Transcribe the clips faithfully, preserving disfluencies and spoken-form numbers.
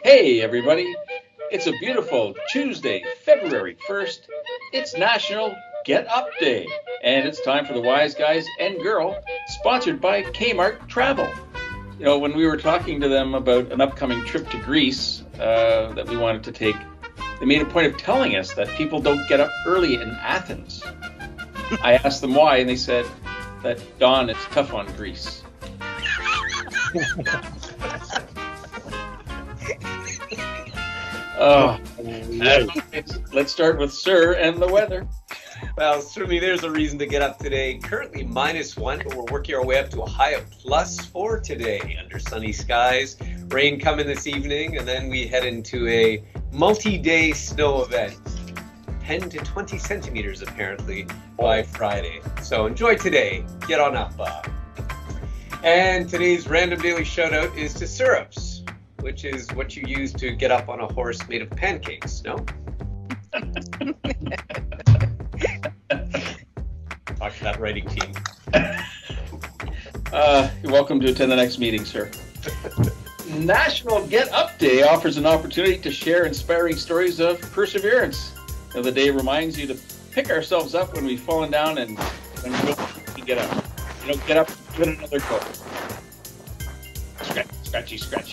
Hey, everybody. It's a beautiful Tuesday, February first. It's National Get Up Day, and it's time for the Wise Guys and Girl, sponsored by Kmart Travel. You know, when we were talking to them about an upcoming trip to Greece uh, that we wanted to take, they made a point of telling us that people don't get up early in Athens. I asked them why, and they said that dawn is tough on Greece. Oh, let's start with Sir and the weather. Well, certainly there's a reason to get up today. Currently minus one, but we're working our way up to a high of plus four today under sunny skies. Rain coming this evening, and then we head into a multi-day snow event. ten to twenty centimeters apparently by Friday. So enjoy today. Get on up, Bob. And today's random daily shout out is to syrups, which is what you use to get up on a horse made of pancakes, no? Talk to that writing team. Uh, you're welcome to attend the next meeting, sir. National Get Up Day offers an opportunity to share inspiring stories of perseverance. You know, the day reminds you to pick ourselves up when we've fallen down and when we don't get up. You know, get up, give it another go. Scratch, scratchy, scratchy.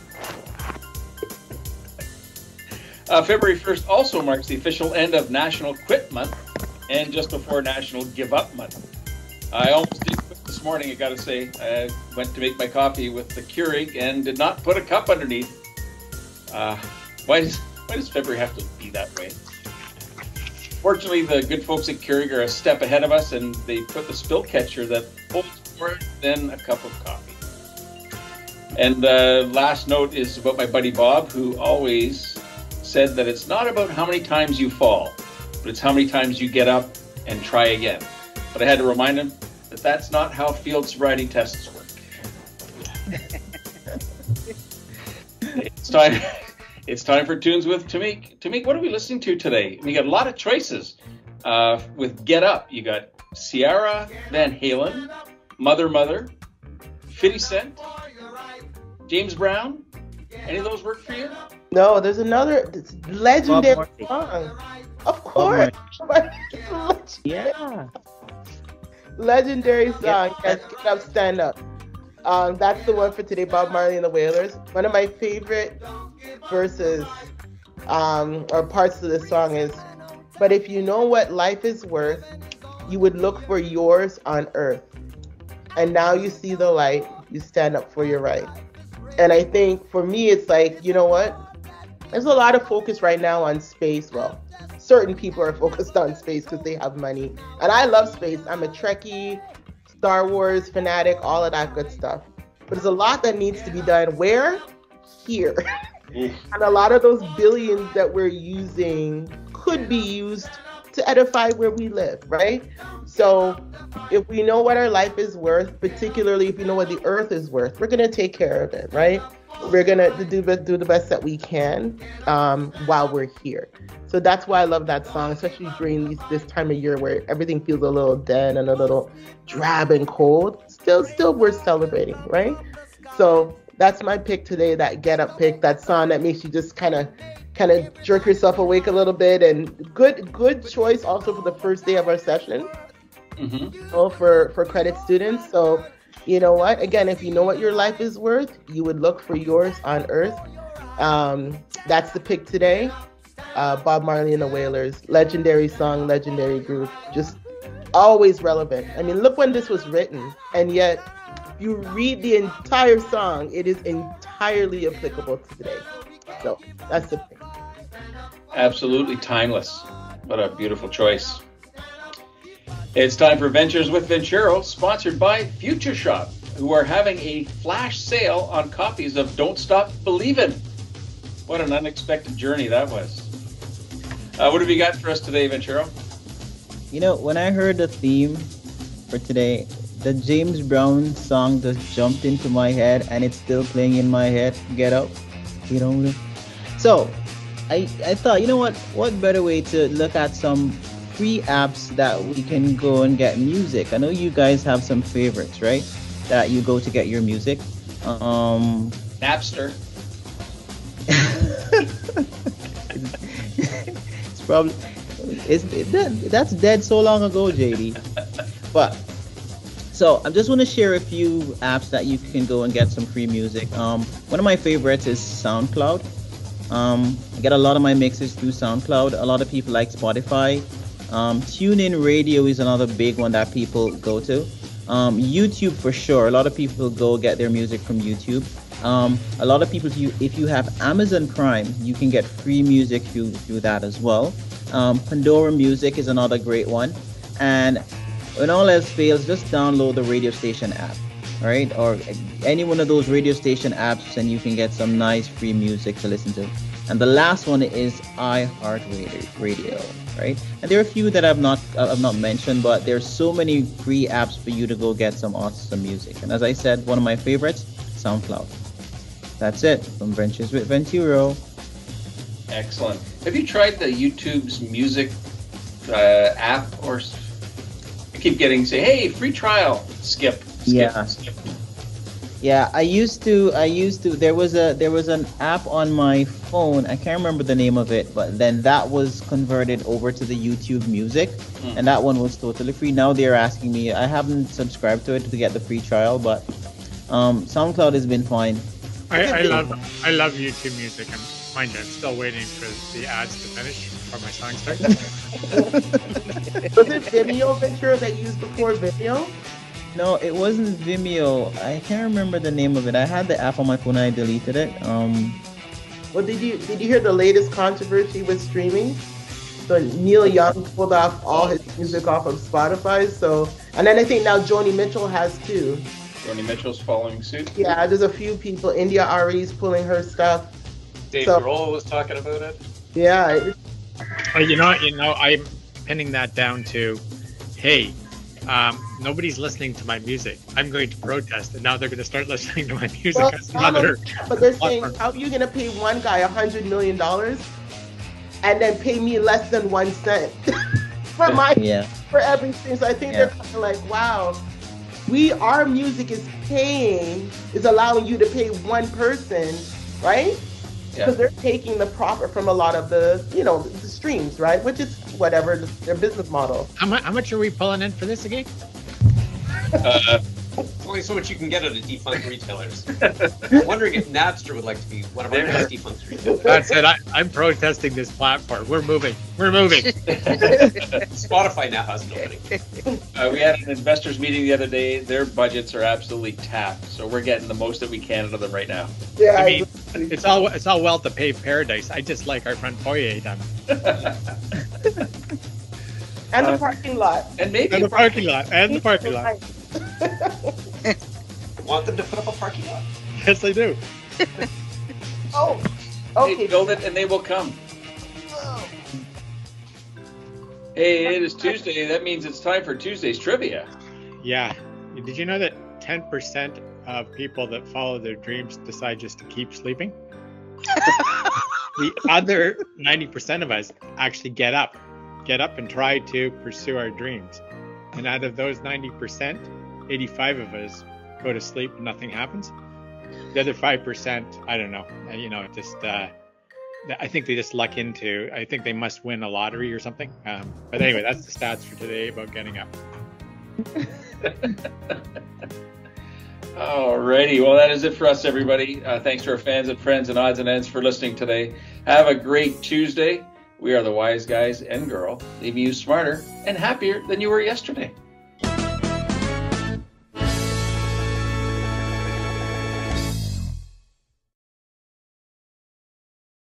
Uh, February first also marks the official end of National Quit Month and just before National Give Up Month. I almost did quit this morning, I gotta say. I went to make my coffee with the Keurig and did not put a cup underneath. Uh, why does why does February have to be that way? Fortunately, the good folks at Keurig are a step ahead of us, and they put the spill catcher that holds more than a cup of coffee. And the uh, last note is about my buddy Bob, who always said that it's not about how many times you fall, but it's how many times you get up and try again. But I had to remind him that that's not how field sobriety tests work. It's time. It's time for Tunes with Tamik. Tamik, what are we listening to today? We got a lot of choices. Uh, with Get Up, you got Ciara Van Halen, Mother Mother, fifty Cent, James Brown. Any of those work for you? No, there's another legendary song. Of course. Yeah. Legendary song. Yeah. Yes, Get Up, Stand Up. Um, that's the one for today, Bob Marley and the Wailers. One of my favorite verses um, or parts of the song is, but if you know what life is worth, you would look for yours on earth. And now you see the light, you stand up for your right. And I think for me, it's like, you know what? There's a lot of focus right now on space. Well, certain people are focused on space because they have money. And I love space. I'm a Trekkie, Star Wars fanatic, all of that good stuff. But there's a lot that needs to be done. Where? Here. And a lot of those billions that we're using could be used to edify where we live, right? So if we know what our life is worth, particularly if we know what the earth is worth, we're going to take care of it, right? We're going to do, do the best that we can um, while we're here. So that's why I love that song, especially during these, this time of year where everything feels a little dead and a little drab and cold. Still, still worth celebrating, right? So that's my pick today, that Get Up pick, that song that makes you just kind of kind of jerk yourself awake a little bit. And good good choice also for the first day of our session, mm-hmm. oh, for, for credit students. So you know what? Again, if you know what your life is worth, you would look for yours on earth. Um, that's the pick today. Uh, Bob Marley and the Wailers, legendary song, legendary group, just always relevant. I mean, look when this was written, and yet you read the entire song, it is entirely applicable to today. So that's the thing. Absolutely timeless. What a beautiful choice. It's time for Ventures with Venturo, sponsored by Future Shop, who are having a flash sale on copies of Don't Stop Believin'. What an unexpected journey that was. Uh, what have you got for us today, Venturo? You know, when I heard the theme for today, the James Brown song just jumped into my head, and it's still playing in my head. Get up, you know. So, I I thought, you know what? What better way to look at some free apps that we can go and get music? I know you guys have some favorites, right? That you go to get your music. Um, Napster. It's probably it's it, that, that's dead so long ago, J D. But so I just want to share a few apps that you can go and get some free music. Um, one of my favorites is SoundCloud. Um, I get a lot of my mixes through SoundCloud. A lot of people like Spotify. Um, TuneIn Radio is another big one that people go to. Um, YouTube for sure. A lot of people go get their music from YouTube. Um, a lot of people, if you if you have Amazon Prime, you can get free music through through that as well. Um, Pandora Music is another great one. And when all else fails, just download the radio station app, all right? Or any one of those radio station apps, and you can get some nice free music to listen to. And the last one is iHeartRadio, right? And there are a few that I've not I've not mentioned, but there's so many free apps for you to go get some awesome music. And as I said, one of my favorites, SoundCloud. That's it from Ventures with Venturo. Excellent. Have you tried the YouTube's music uh, app? Or I keep getting say, hey, free trial. Skip. skip Yeah. Skip. Yeah, I used to. I used to. There was a there was an app on my phone. I can't remember the name of it, but then that was converted over to the YouTube Music, mm. and that one was totally free. Now they're asking me. I haven't subscribed to it to get the free trial, but um, SoundCloud has been fine. I, I love I love YouTube Music. I'm mind you, I'm still waiting for the ads to finish before my song starts. Was it Vimeo, Ventura, that you used before Vimeo? No, it wasn't Vimeo. I can't remember the name of it. I had the app on my phone and I deleted it. Um. Well, did you did you hear the latest controversy with streaming? So Neil Young pulled off all his music off of Spotify. So, and then I think now Joni Mitchell has too. Joni Mitchell's following suit. Yeah, there's a few people. India Ari's pulling her stuff. Dave so, Grohl was talking about it. Yeah. It, oh, you know, you know, I'm pinning that down to, hey, um, nobody's listening to my music. I'm going to protest, and now they're going to start listening to my music. well, as another but they're saying, how are you going to pay one guy a hundred million dollars and then pay me less than one cent for my yeah. for everything? So I think yeah. they're kind of like, wow. We, our music is paying, is allowing you to pay one person, right? Because yeah. they're taking the profit from a lot of the, you know, the streams, right? Which is whatever their business model. How much? How much are we pulling in for this again? Uh, only so much you can get at a defunct retailers. I'm wondering if Napster would like to be one of our next defunct retailers. That's it. I, I'm protesting this platform. We're moving. We're moving. Spotify now has an opening. Uh, we had an investors meeting the other day. Their budgets are absolutely tapped, so we're getting the most that we can out of them right now. Yeah, I mean, it's all it's all well to pave paradise. I just like our front foyer done. And the uh, parking lot. And maybe and the parking lot. And the parking lot. Want them to put up a parking lot? Yes, they do. Oh, okay. Hey, build it and they will come. Oh. Hey, it is Tuesday. That means it's time for Tuesday's trivia. Yeah. Did you know that ten percent of people that follow their dreams decide just to keep sleeping? The other ninety percent of us actually get up. Get up and try to pursue our dreams. And out of those ninety percent, eighty-five of us go to sleep and nothing happens. The other five percent, I don't know, you know, just, uh, I think they just luck into, I think they must win a lottery or something. Um, but anyway, that's the stats for today about getting up. Alrighty, well, that is it for us, everybody. Uh, thanks to our fans and friends and odds and ends for listening today. Have a great Tuesday. We are the wise guys and girl, leaving you smarter and happier than you were yesterday.